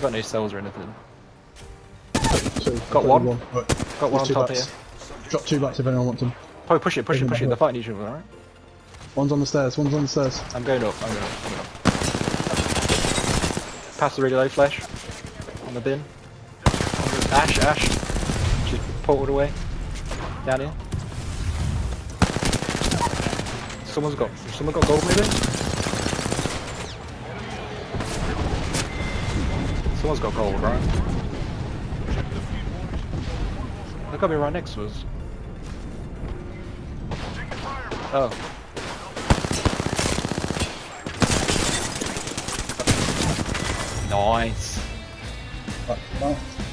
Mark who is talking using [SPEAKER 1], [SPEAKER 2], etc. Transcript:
[SPEAKER 1] got no cells or anything.
[SPEAKER 2] Two.
[SPEAKER 1] Got one.
[SPEAKER 2] Right.
[SPEAKER 1] Got one on
[SPEAKER 2] Two
[SPEAKER 1] top
[SPEAKER 2] bats.
[SPEAKER 1] here.
[SPEAKER 2] Drop 2 bats if anyone wants them.
[SPEAKER 1] Probably push it. They're fighting each other, alright?
[SPEAKER 2] One's on the stairs.
[SPEAKER 1] I'm going up. Pass the really low flesh. On the bin. Ash. She's portaled away. Down here. Someone's got gold maybe? Someone's got gold, right? They've got to be right next to us. Oh. Nice.
[SPEAKER 2] Right.